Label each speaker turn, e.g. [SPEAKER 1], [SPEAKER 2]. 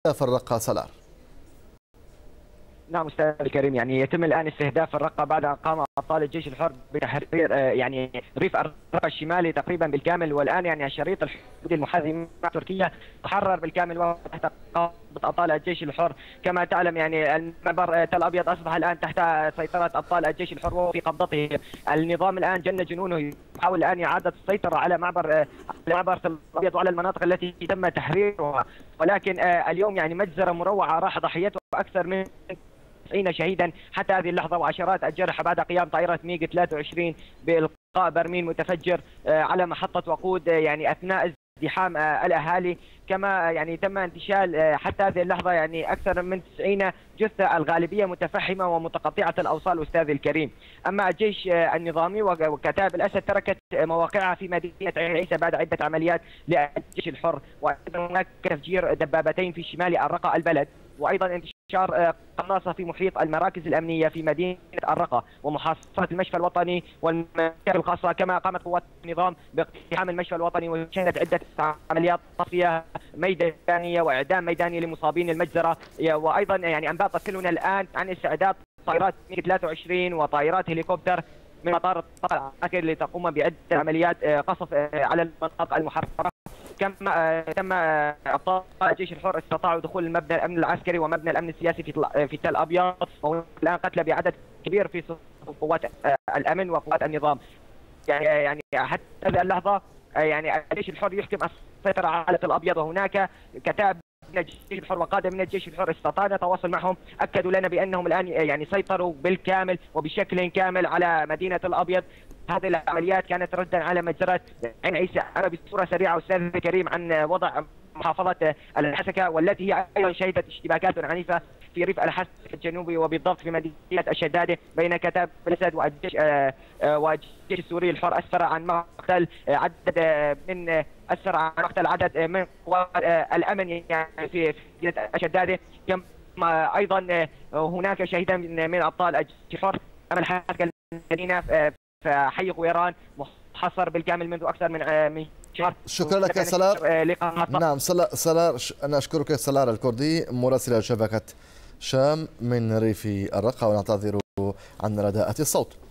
[SPEAKER 1] الرقة سلار.
[SPEAKER 2] نعم أستاذ الكريم، يعني يتم الآن استهداف الرقة بعد أن قام أبطال الجيش الحر بتحرير يعني ريف الرقة الشمالي تقريبا بالكامل، والآن يعني الشريط الحدودي المحاذي مع تركيا تحرر بالكامل وتحت قبضة أبطال الجيش الحر. كما تعلم يعني المعبر تل أبيض أصبح الآن تحت سيطرة أبطال الجيش الحر وفي قبضته. النظام الآن جن جنونه، يحاول الآن إعادة السيطرة على معبر تل أبيض وعلى المناطق التي تم تحريرها، ولكن اليوم يعني مجزرة مروعة راح ضحيته أكثر من 90 شهيدا حتى هذه اللحظة، وعشرات الجرحى بعد قيام طائرة ميغ 23 بإلقاء برميل متفجر على محطة وقود يعني أثناء ازدحام الأهالي. كما يعني تم انتشال حتى هذه اللحظة يعني أكثر من 90 جثة، الغالبية متفحمة ومتقطعة الأوصال أستاذ الكريم. أما الجيش النظامي وكتائب الأسد تركت مواقعها في مدينة عين عيسى بعد عدة عمليات للجيش الحر، وأيضا هناك تفجير دبابتين في شمال الرقة البلد، وأيضا انتشار قناصة في محيط المراكز الأمنية في مدينة الرقة ومحاصرة المشفى الوطني والمكاتب الخاصة. كما قامت قوات النظام باقتحام المشفى الوطني وشهدت عدة عمليات تصفية ميدانية وإعدام ميداني لمصابين المجزرة. وأيضا يعني أنباء تصلنا الآن عن استعداد طائرات ميغ 23 وطائرات هليكوبتر من مطار الطاقة العسكري لتقوم بعدة عمليات قصف على المناطق المحررة. كما تم ابطال الجيش الحر استطاعوا دخول مبنى الامن العسكري ومبنى الامن السياسي في تل ابيض، والان قتلى بعدد كبير في صفوف قوات الامن وقوات النظام. يعني حتى هذه اللحظه يعني الجيش الحر يحكم السيطره على تل ابيض، وهناك كتائب من الجيش الحر وقاده من الجيش الحر استطعنا التواصل معهم، اكدوا لنا بانهم الان يعني سيطروا بالكامل وبشكل كامل على مدينه الابيض. هذه العمليات كانت ردا على مجزرة عين عيسى. أنا بصورة سريعة أستاذ الكريم عن وضع محافظة الحسكة، والتي هي أيضا شهدت اشتباكات عنيفة في ريف الحسكة الجنوبي وبالضبط في مدينة الشدادة بين كتائب الأسد والجيش السوري الحر. أسفر عن مقتل عدد من قوات الأمن يعني في مدينة الشدادة. كما أيضا هناك شهيدا من أبطال الجيش الحر. أما الحسكة المدينة حي قويران محصر بالكامل منذ أكثر من شهر.
[SPEAKER 1] شكرا لك يا سلار. نعم سلار، أنا أشكرك سلار الكردي مراسل شبكة شام من ريف الرقة، ونعتذر عن رداءة الصوت.